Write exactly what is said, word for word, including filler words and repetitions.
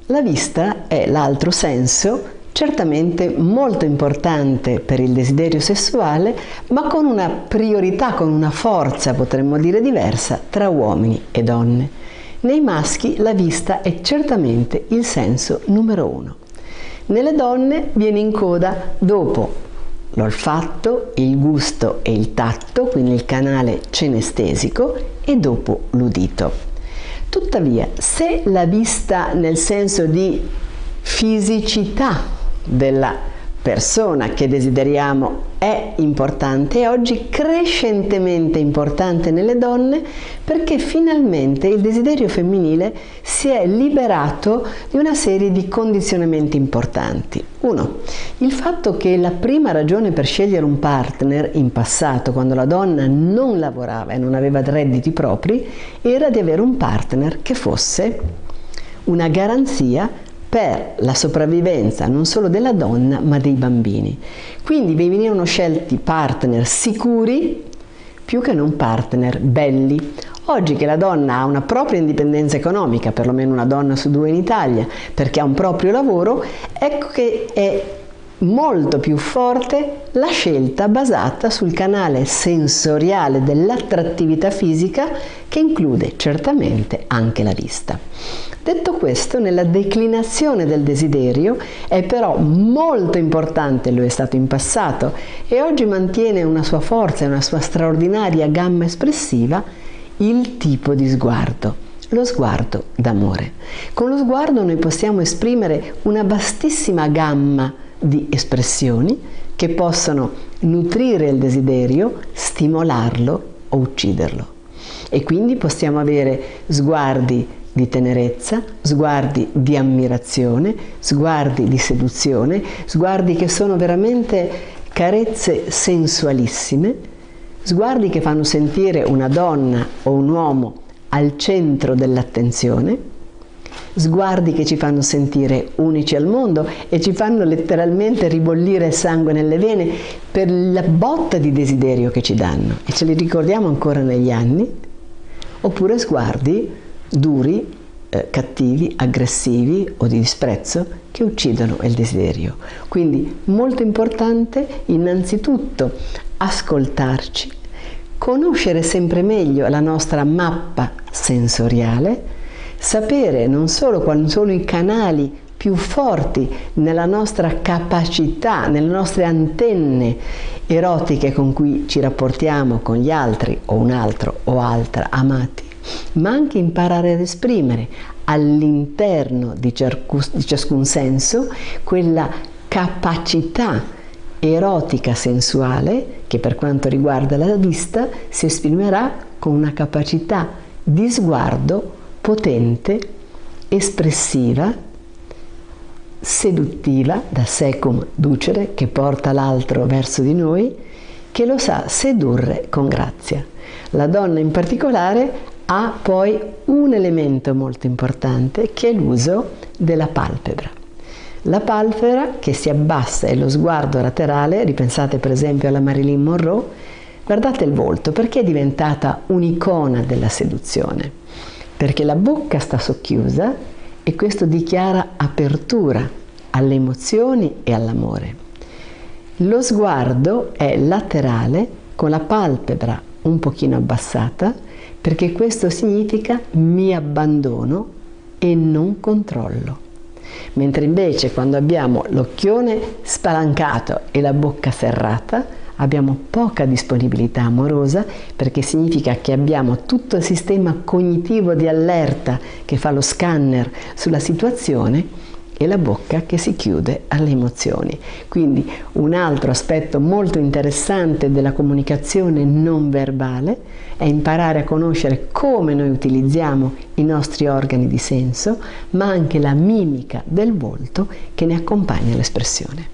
La vista è l'altro senso, certamente molto importante per il desiderio sessuale, ma con una priorità, con una forza, potremmo dire, diversa tra uomini e donne. Nei maschi la vista è certamente il senso numero uno. Nelle donne viene in coda dopo l'olfatto, il gusto e il tatto, quindi il canale cenestesico, e dopo l'udito. Tuttavia, se la vista nel senso di fisicità della persona che desideriamo è importante, e oggi crescentemente importante nelle donne, perché finalmente il desiderio femminile si è liberato di una serie di condizionamenti importanti. Uno, il fatto che la prima ragione per scegliere un partner in passato, quando la donna non lavorava e non aveva redditi propri, era di avere un partner che fosse una garanzia per la sopravvivenza non solo della donna ma dei bambini. Quindi vi venivano scelti partner sicuri più che non partner belli. Oggi che la donna ha una propria indipendenza economica, perlomeno una donna su due in Italia, perché ha un proprio lavoro, ecco che è molto più forte la scelta basata sul canale sensoriale dell'attrattività fisica, che include certamente anche la vista. Detto questo, nella declinazione del desiderio è però molto importante, lo è stato in passato e oggi mantiene una sua forza e una sua straordinaria gamma espressiva, il tipo di sguardo, lo sguardo d'amore. Con lo sguardo noi possiamo esprimere una vastissima gamma di espressioni che possono nutrire il desiderio, stimolarlo o ucciderlo. E quindi possiamo avere sguardi di tenerezza, sguardi di ammirazione, sguardi di seduzione, sguardi che sono veramente carezze sensualissime, sguardi che fanno sentire una donna o un uomo al centro dell'attenzione, sguardi che ci fanno sentire unici al mondo e ci fanno letteralmente ribollire il sangue nelle vene per la botta di desiderio che ci danno, e ce li ricordiamo ancora negli anni. Oppure sguardi duri, eh, cattivi, aggressivi o di disprezzo che uccidono il desiderio. Quindi molto importante innanzitutto ascoltarci, conoscere sempre meglio la nostra mappa sensoriale, sapere non solo quali sono i canali più forti nella nostra capacità, nelle nostre antenne erotiche con cui ci rapportiamo con gli altri o un altro o altra amati, ma anche imparare ad esprimere all'interno di, di ciascun senso quella capacità erotica sensuale che per quanto riguarda la vista si esprimerà con una capacità di sguardo potente, espressiva, seduttiva, da secum ducere, che porta l'altro verso di noi, che lo sa sedurre con grazia. La donna in particolare ha poi un elemento molto importante, che è l'uso della palpebra. La palpebra che si abbassa e lo sguardo laterale, ripensate per esempio alla Marilyn Monroe, guardate il volto, perché è diventata un'icona della seduzione? Perché la bocca sta socchiusa e questo dichiara apertura alle emozioni e all'amore. Lo sguardo è laterale con la palpebra un pochino abbassata, perché questo significa mi abbandono e non controllo. Mentre invece quando abbiamo l'occhione spalancato e la bocca serrata abbiamo poca disponibilità amorosa, perché significa che abbiamo tutto il sistema cognitivo di allerta che fa lo scanner sulla situazione e la bocca che si chiude alle emozioni. Quindi un altro aspetto molto interessante della comunicazione non verbale è imparare a conoscere come noi utilizziamo i nostri organi di senso, ma anche la mimica del volto che ne accompagna l'espressione.